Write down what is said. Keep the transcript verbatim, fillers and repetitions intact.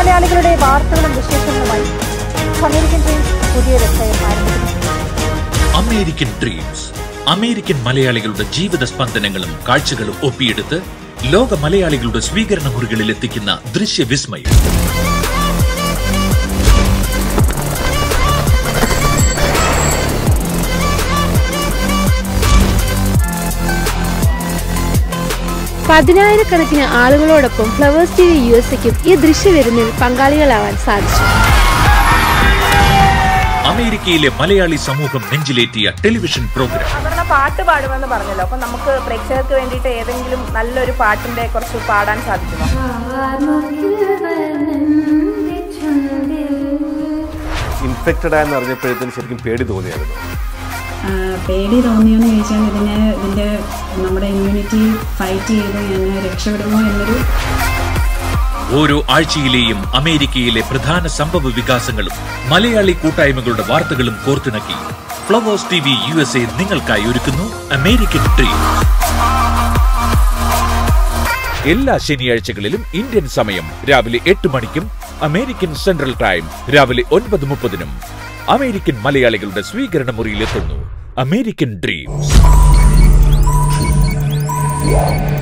മലയാളികളുടെ വാർത്തകളും വിശേഷങ്ങളുമായി അമേരിക്കൻ ഡ്രീംസ് പുതിയ അധ്യായം ആരംഭിക്കുന്നു. അമേരിക്കൻ ഡ്രീംസ് അമേരിക്കൻ മലയാളികളുടെ ജീവിത സ്പന്ദനങ്ങളും കാഴ്ചകളും ഒപ്പിയെടുത്ത് ലോക മലയാളികളുടെ സ്വീകരണ മുറികളിൽ എത്തിക്കുന്ന ദൃശ്യവിസ്മയം. പതിനായിരക്കണക്കിന് ആളുകളോടൊപ്പം Flowers T V U S എക്കും ഈ ദൃശ്യവിരുന്നിൽ പങ്കാളികളാവാൻ സാധിച്ചു. അമേരിക്കയിലെ മലയാളി സമൂഹം നെഞ്ചിലേറ്റിയ ടെലിവിഷൻ പ്രോഗ്രാം. സാധാരണ പാട്ട് പാടുമെന്ന് പറഞ്ഞല്ലോ, അപ്പൊ നമുക്ക് പ്രേക്ഷകർക്ക് വേണ്ടിയിട്ട് ഏതെങ്കിലും നല്ലൊരു പാട്ടിന്റെ കുറച്ച് പാടാൻ സാധിക്കുമോ? ഇൻഫെക്റ്റഡ് ആയെന്ന് അറിഞ്ഞപ്പോഴത്തേനും ശരിക്കും പേടി തോന്നിയായിരുന്നു. പേടി തോന്നിയെന്ന് ചോദിച്ചാൽ ഇതിനെ ഇതിൻ്റെ നമ്മുടെ ഇമ്മ്യൂണിറ്റി ഫൈറ്റ് ചെയ്ത് ഞാൻ രക്ഷപ്പെടുമോ എന്നൊരു. ഓരോ ആഴ്ചയിലെയും അമേരിക്കയിലെ പ്രധാന സംഭവ വികാസങ്ങളും മലയാളി കൂട്ടായ്മകളുടെ വാർത്തകളും കോർത്തിണക്കി Flowers T V U S A നിങ്ങൾക്കായി ഒരുക്കുന്നു അമേരിക്കൻ ഡ്രീംസ്. എല്ലാ ശനിയാഴ്ചകളിലും ഇന്ത്യൻ സമയം രാവിലെ എട്ട് മണിക്കും അമേരിക്കൻ സെൻട്രൽ ടൈം രാവിലെ ഒൻപത് മുപ്പതിനും അമേരിക്കൻ മലയാളികളുടെ സ്വീകരണ മുറിയിലെത്തുന്നു അമേരിക്കൻ ഡ്രീംസ്.